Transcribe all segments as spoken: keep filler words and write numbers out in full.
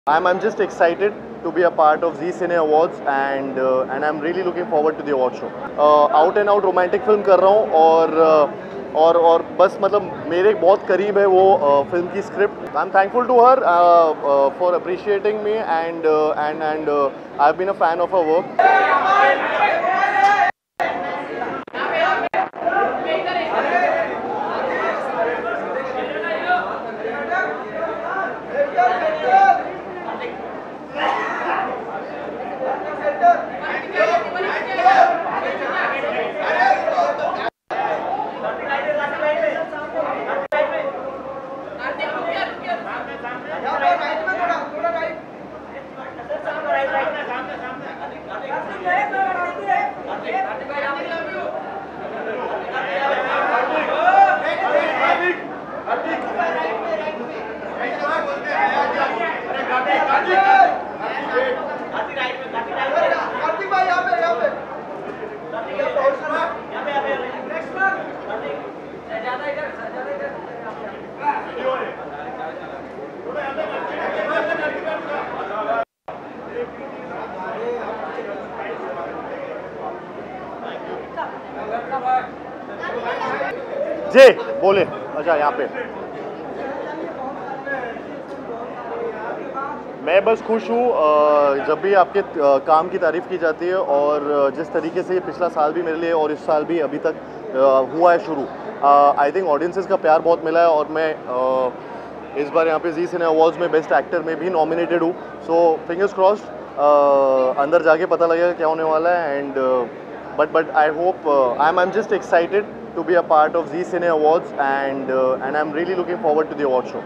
I'm I'm just excited to be a part of Zee Awards and uh, and I'm really looking forward to the award show. Uh, out and out romantic film कर रहा हूँ और uh, और और बस मतलब मेरे बहुत करीब है वो फिल्म uh, की script. I'm thankful to her uh, uh, for appreciating me and uh, and and uh, I've been a fan of her work. जे बोले अच्छा यहाँ पे मैं बस खुश हूँ जब भी आपके काम की तारीफ़ की जाती है और जिस तरीके से ये पिछला साल भी मेरे लिए और इस साल भी अभी तक हुआ है शुरू. आई थिंक ऑडियंसेस का प्यार बहुत मिला है और मैं इस बार यहाँ पे जी सिने अवार्ड्स में बेस्ट एक्टर में भी नॉमिनेटेड हूँ. सो फिंगर्स क्रॉस्ड अंदर जाके पता लगेगा क्या होने वाला है. And but but I hope I am I am just excited to be a part of Zee Cine Awards and uh, and I'm really looking forward to the award show.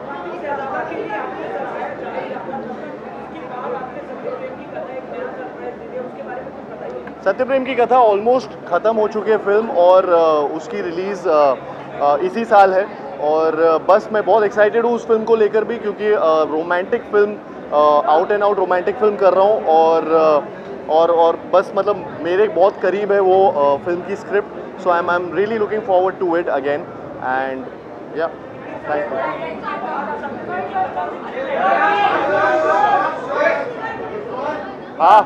सत्य प्रेम की कथा ऑलमोस्ट ख़त्म हो चुकी है film और uh, उसकी release uh, uh, इसी साल है और uh, बस मैं बहुत एक्साइटेड हूँ उस फिल्म को लेकर भी क्योंकि romantic uh, film out and out romantic film कर रहा हूँ और uh, और और बस मतलब मेरे बहुत करीब है वो uh, फिल्म की script. So I'm I'm really looking forward to it again, and yeah, thank you. Ah.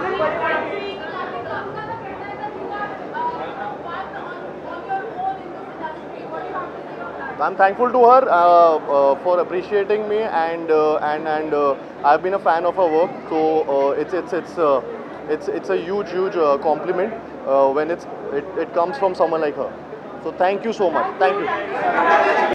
I'm thankful to her uh, uh, for appreciating me and uh, and and uh, I've been a fan of her work. So uh, it's it's it's uh, it's it's a huge huge uh, compliment uh, when it's it, it comes from someone like her. So thank you so much. Thank you.